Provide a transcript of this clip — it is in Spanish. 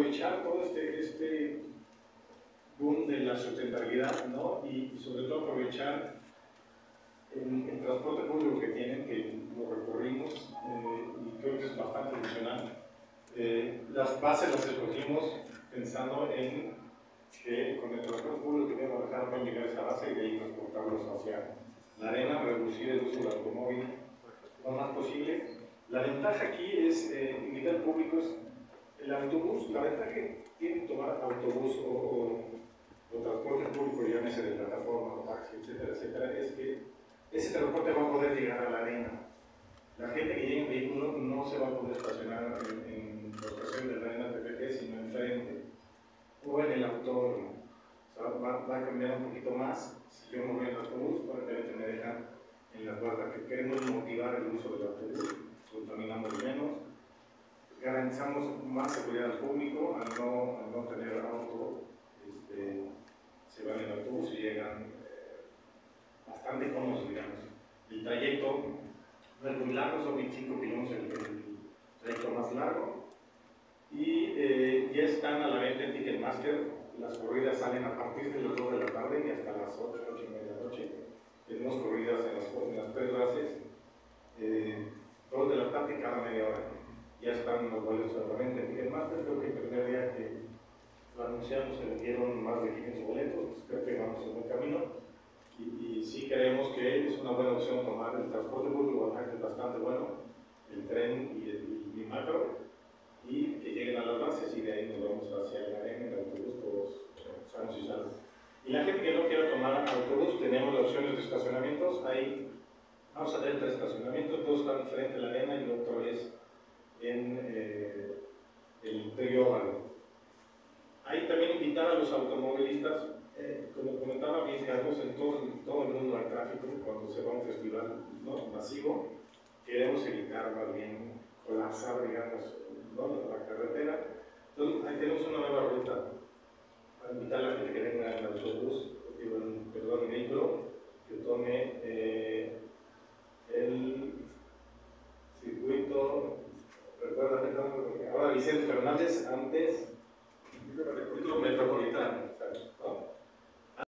aprovechar todo este boom de la sustentabilidad, ¿no? Y sobre todo aprovechar el transporte público que tienen, que lo recorrimos y creo que es bastante funcional. Las bases las escogimos pensando en que con el transporte público que tienen que manejar pueden llegar a esa base y de ahí transportarlos hacia la arena, reducir el uso del automóvil lo más posible. La ventaja aquí es invitar al público, es el autobús, la ventaja que tiene tomar autobús o transporte público, llámese de plataforma o taxi, etcétera, etcétera, es que ese transporte va a poder llegar a la arena. La gente que llegue en vehículo no se va a poder estacionar en la estación de la arena TPG, sino enfrente o en el autódromo. O sea, va a cambiar un poquito más. Si yo me voy en el autobús, probablemente me dejan en la puerta, que queremos motivar el uso del autobús, contaminamos menos, garantizamos más seguridad al público al no tener auto. Se van en el autobús y llegan bastante cómodos, digamos. El trayecto no es muy largo, son 25 kilómetros el trayecto más largo. Y ya están a la venta en Ticketmaster. Las corridas salen a partir de las 2 de la tarde y hasta las 8, 8 y media de la noche. Tenemos corridas en las 3 bases, 2 de la tarde cada media hora. Ya están los boletos a la venta en Ticketmaster. Creo que el primer día que lo anunciamos se vendieron más de 500 boletos, pues creo que vamos en buen camino. Y sí creemos que es una buena opción tomar el transporte público, es bastante bueno, el tren y el macro, y que lleguen a las bases y de ahí nos vamos hacia la arena, en el autobús, todos sanos y salvos. Y la gente que no quiera tomar autobús, tenemos las opciones de estacionamientos. Ahí vamos a tener 3 estacionamientos, 2 están frente a la arena y el otro es en el Trióbalo. Ahí también invitar a los automovilistas, como comentaba bien Carlos, en todo el mundo hay tráfico cuando se va a un festival, ¿no?, masivo. Queremos evitar más bien colapsar, digamos, ¿no?, la carretera. Entonces ahí tenemos una nueva ruta para invitar a la gente que venga en autobús, el vehículo, que tome el circuito, recuerda, ahora Vicente Fernández, antes